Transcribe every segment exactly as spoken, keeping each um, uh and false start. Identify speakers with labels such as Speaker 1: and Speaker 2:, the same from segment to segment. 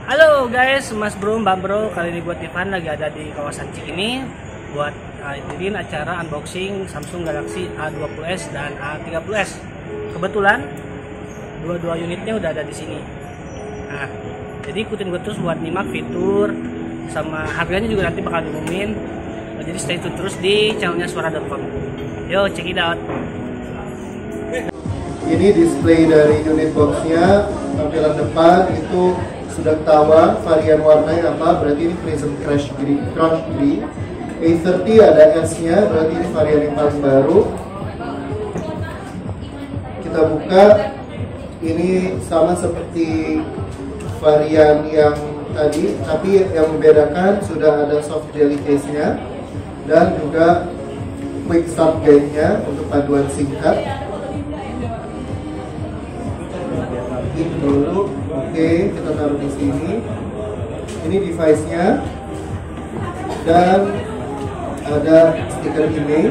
Speaker 1: Halo guys, Mas Bro, Mbak Bro, kali ini buat Ivan lagi ada di kawasan Cikini buat hadirin acara unboxing Samsung Galaxy A dua puluh S dan A tiga puluh S. Kebetulan dua-dua unitnya udah ada di sini. Nah, jadi ikutin gue terus buat nyimak fitur sama harganya juga nanti bakal diumumin. Nah, jadi stay tune terus di channelnya suara dot com. Yo, check it out.
Speaker 2: Ini display dari unit boxnya, tampilan depan itu sudah ketahuan varian warnanya apa, berarti ini Prism Crush Green, Crush Green. A tiga puluh ada S-nya, berarti ini varian yang paling baru. Kita buka, ini sama seperti varian yang tadi, tapi yang membedakan sudah ada soft jelly case-nya dan juga quick start guide-nya untuk paduan singkat. Ini dulu, oke, kita taruh di sini. Ini device-nya dan ada stiker email.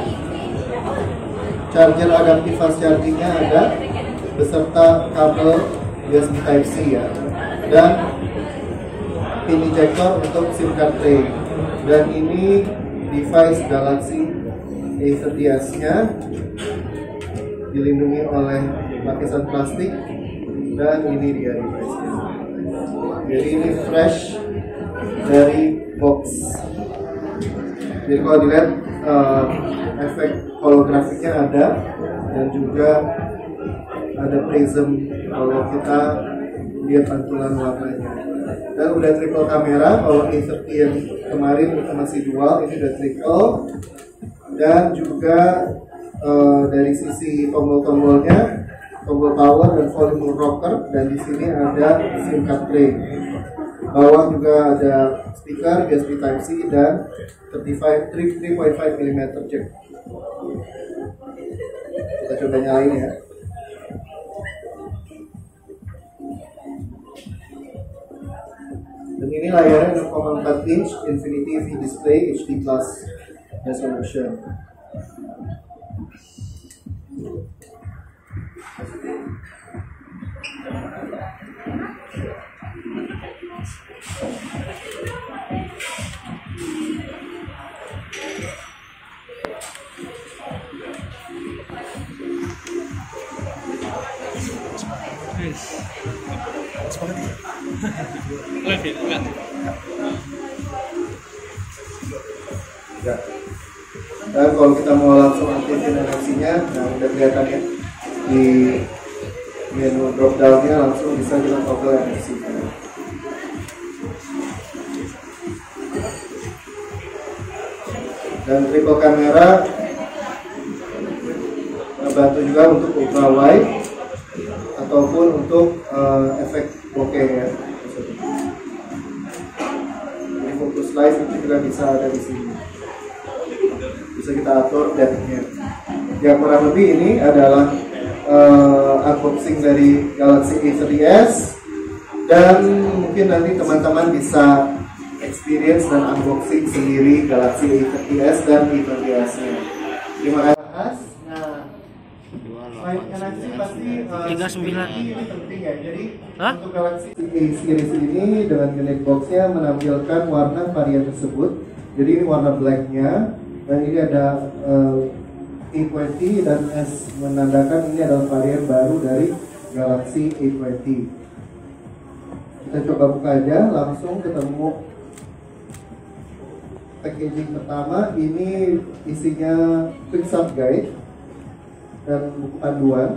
Speaker 2: Charger adaptive fast charging-nya ada beserta kabel U S B Type C ya, dan pin ejector untuk SIM card tray. Dan ini device Galaxy A tiga puluh S-nya dilindungi oleh lapisan plastik. Dan ini dia device-nya. Jadi ini fresh dari box. Jadi kalau dilihat uh, efek holografiknya ada, dan juga ada prism kalau kita lihat pantulan warnanya. Dan udah triple kamera. Kalau A tiga puluh yang kemarin itu masih dual, ini udah triple. Dan juga uh, dari sisi tombol-tombolnya, tombol power dan volume rocker, dan di sini ada SIM card tray. Bawah juga ada speaker U S B Type C dan tiga koma lima milimeter jack. Kita coba nyalain ya. Dan ini layarnya enam koma empat inch Infinity V Display H D plus resolution. Dan kalau kita mau langsung aktifin N F C-nya, nah udah kelihatan ya di menu drop down-nya, langsung bisa kita toggle N F C. Dan triple kamera membantu juga untuk ultra wide ataupun untuk uh, efek bokeh ya. Ini focus light itu juga bisa ada di sini. Bisa kita atur depth-nya. Yang kurang lebih ini adalah uh, unboxing dari Galaxy A tiga puluh S, dan mungkin nanti teman-teman bisa experience dan unboxing sendiri Galaxy A tiga puluh S dan A dua puluh S-nya. Terima kasih. Nah, selain N F C pasti uh,
Speaker 1: tiga puluh sembilan
Speaker 2: ini penting ya. Jadi
Speaker 1: Hah?
Speaker 2: untuk Galaxy A series ini dengan unit box-nya menampilkan warna varian tersebut. Jadi ini warna black-nya, dan ini ada uh, A dua puluh dan S menandakan ini adalah varian baru dari Galaxy A dua puluh. Kita coba buka aja, langsung ketemu packaging pertama. Ini isinya quick start guide dan buku panduan.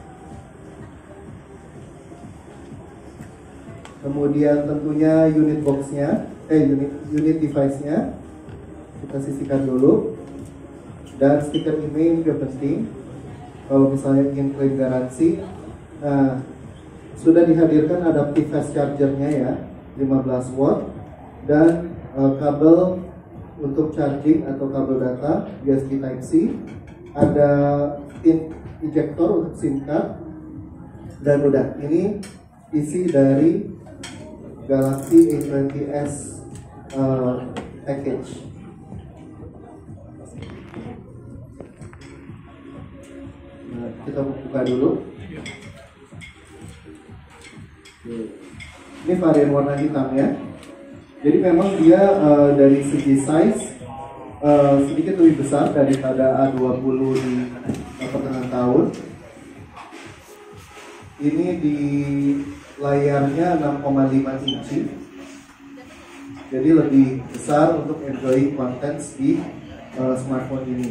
Speaker 2: Kemudian tentunya unit box-nya, eh unit unit device-nya. Kita sisihkan dulu. Dan stiker email juga penting kalau misalnya ingin klaim garansi. Nah, sudah dihadirkan adaptive fast charger-nya ya, lima belas watt, dan uh, kabel untuk charging atau kabel data U S B Type C, ada pin ejector untuk SIM card, dan udah. Ini isi dari Galaxy A dua puluh S uh, package. Nah, kita buka dulu. Ini varian warna hitamnya. Jadi memang dia uh, dari segi size uh, sedikit lebih besar daripada A dua puluh di pertengahan tahun. Ini di layarnya enam koma lima inci, jadi lebih besar untuk enjoy content di uh, smartphone ini.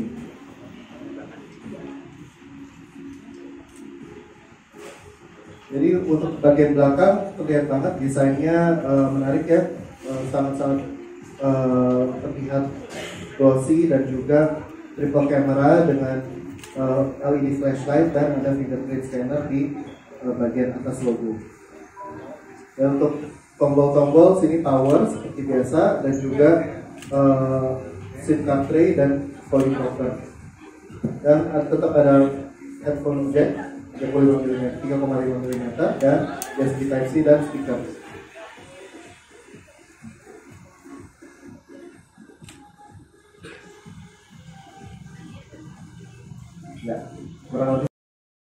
Speaker 2: Jadi untuk bagian belakang terlihat banget desainnya uh, menarik ya, sangat-sangat uh, uh, terlihat glossy dan juga triple camera dengan uh, L E D flashlight dan ada fingerprint scanner di uh, bagian atas logo. Dan untuk tombol-tombol sini power seperti biasa dan juga uh, SIM card tray dan volume cover. Dan uh, tetap ada headphone jack tiga koma lima milimeter dan U S B Type C dan speaker. Ya, kurang lebih